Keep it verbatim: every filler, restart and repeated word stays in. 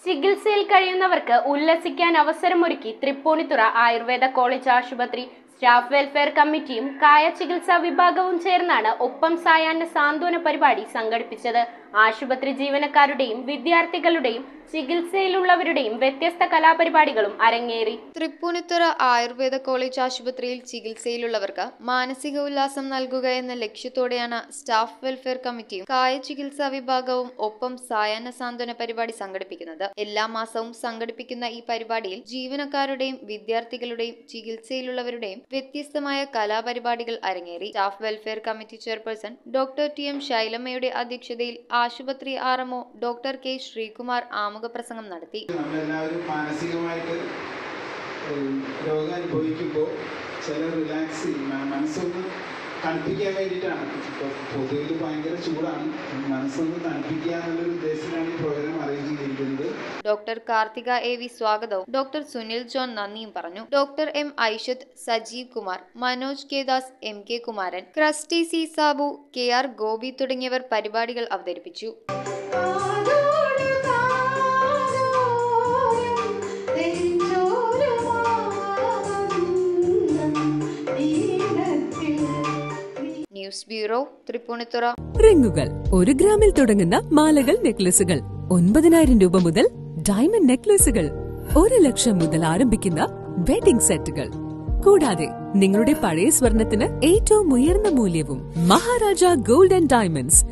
ചികിത്സയിൽ കഴിയുന്നവർക്ക് ഉല്ലസിക്കാൻ അവസരമൊരുക്കി തൃപ്പൂണിത്തുറ ആയുർവേദ കോളേജ് ആശുപത്രി സ്റ്റാഫ് വെൽഫെയർ കമ്മിറ്റിയും കായ ചികിത്സാ വിഭാഗവും ചേർന്നാണ് ഒപ്പം സായാഹ്ന സാന്ത്വന പരിപാടി സംഘടിപ്പിച്ചത്. ആശുപത്രി ജീവനക്കാരുടെയും വിദ്യാർത്ഥികളുടെയും ചികിത്സയിലുള്ളവരുടെയും വ്യത്യസ്ത കലാപരിപാടികളും അരങ്ങേറി. തൃപ്പൂണിത്തുറ ആയുർവേദ കോളേജ് ആശുപത്രിയിൽ ചികിത്സയിലുള്ളവർക്ക് മാനസിക ഉല്ലാസം നൽകുക എന്ന ലക്ഷ്യത്തോടെയാണ് സ്റ്റാഫ് വെൽഫെയർ കമ്മിറ്റിയും കായ ചികിത്സാ വിഭാഗവും ഒപ്പം സായാഹ്ന സാന്ത്വന പരിപാടി സംഘടിപ്പിക്കുന്നത്. എല്ലാ മാസവും സംഘടിപ്പിക്കുന്ന ഈ പരിപാടിയിൽ ജീവനക്കാരുടെയും വിദ്യാർത്ഥികളുടെയും ചികിത്സയിലുള്ളവരുടെയും വ്യത്യസ്തമായ കലാപരിപാടികൾ അരങ്ങേറി. Staff welfare committee chairperson doctor T M ശൈലമ്മയുടെ അധ്യക്ഷതയിൽ ആശുപത്രി R M O doctor K Sreekumar ആമുഖ പ്രസംഗം നടത്തി. നമ്മളെല്ലാവരും മാനസികമായിട്ട് രോഗം അനുഭവിക്കുമ്പോൾ ചില റിലാക്സ് മനസ്സൊന്ന് തണുപ്പിക്കാൻ വേണ്ടിയിട്ടാണ്. ഇപ്പോൾ പൊതുവിൽ ഭയങ്കര ചൂടാണ്, മനസ്സൊന്ന് തണുപ്പിക്കുക എന്നുള്ളൊരു ഉദ്ദേശത്തിലാണ് ഈ പ്രോഗ്രാം അറേഞ്ച് ചെയ്തിരിക്കുന്നത്. ഡോക്ടർ കാർത്തിക എ വി സ്വാഗതവും ഡോക്ടർ സുനിൽ ജോൺ നന്ദിയും പറഞ്ഞു. Doctor M Aishath, Sajeev Kumar, Manoj K Das, M K Kumaran, Christy C Sabu, K R Gopi തുടങ്ങിയവർ പരിപാടികൾ അവതരിപ്പിച്ചു. News bureau, Tripunithura. റിങ്ങുകൾ ഒരു ഗ്രാമിൽ തുടങ്ങുന്ന മാലകൾ, നെക്ലസുകൾ ഒൻപതിനായിരം രൂപ മുതൽ ഡയമണ്ട് നെക്ലസുകൾ ഒരു ലക്ഷം മുതൽ ആരംഭിക്കുന്ന വെഡിംഗ് സെറ്റുകൾ, കൂടാതെ നിങ്ങളുടെ പഴയ സ്വർണത്തിന് ഏറ്റവും ഉയർന്ന മൂല്യവും. Maharaja gold and diamonds